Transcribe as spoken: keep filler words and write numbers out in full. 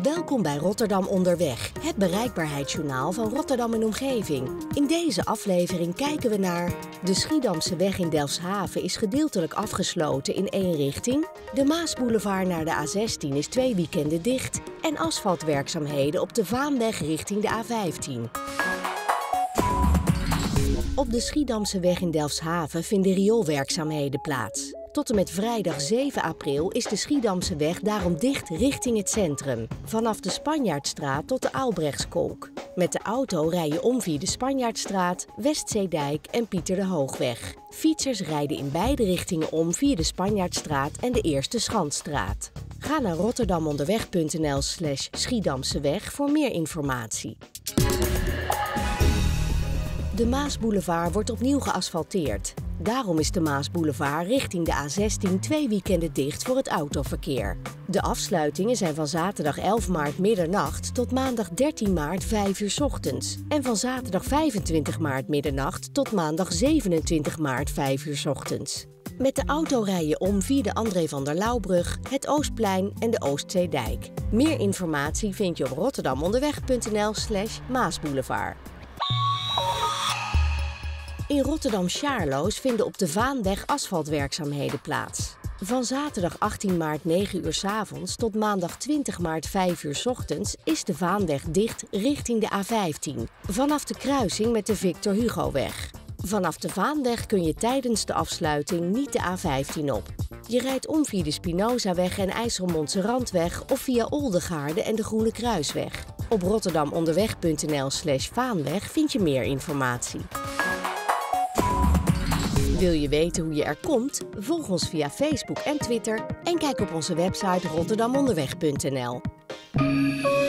Welkom bij Rotterdam Onderweg, het bereikbaarheidsjournaal van Rotterdam en omgeving. In deze aflevering kijken we naar... De Schiedamseweg in Delfshaven is gedeeltelijk afgesloten in één richting. De Maasboulevard naar de A zestien is twee weekenden dicht. En asfaltwerkzaamheden op de Vaanweg richting de A vijftien. Op de Schiedamseweg in Delfshaven vinden rioolwerkzaamheden plaats. Tot en met vrijdag zeven april is de Schiedamseweg daarom dicht richting het centrum. Vanaf de Spanjaardstraat tot de Aalbrechtskolk. Met de auto rij je om via de Spanjaardstraat, Westzeedijk en Pieter de Hoogweg. Fietsers rijden in beide richtingen om via de Spanjaardstraat en de Eerste Schandstraat. Ga naar rotterdamonderweg punt n l slash Schiedamseweg voor meer informatie. De Maasboulevard wordt opnieuw geasfalteerd. Daarom is de Maasboulevard richting de A zestien twee weekenden dicht voor het autoverkeer. De afsluitingen zijn van zaterdag elf maart middernacht tot maandag dertien maart vijf uur 's ochtends. En van zaterdag vijfentwintig maart middernacht tot maandag zevenentwintig maart vijf uur 's ochtends. Met de auto rij je om via de André van der Lauwbrug, het Oostplein en de Oostzeedijk. Meer informatie vind je op rotterdamonderweg punt n l slash Maasboulevard. In Rotterdam-Sjaarloos vinden op de Vaanweg asfaltwerkzaamheden plaats. Van zaterdag achttien maart negen uur 's avonds tot maandag twintig maart vijf uur 's ochtends is de Vaanweg dicht richting de A vijftien. Vanaf de kruising met de Victor Hugoweg. Vanaf de Vaanweg kun je tijdens de afsluiting niet de A vijftien op. Je rijdt om via de Spinozaweg en IJsselmondse Randweg of via Oldegaarde en de Groene Kruisweg. Op rotterdamonderweg punt n l slash Vaanweg vind je meer informatie. Wil je weten hoe je er komt? Volg ons via Facebook en Twitter en kijk op onze website rotterdamonderweg punt n l.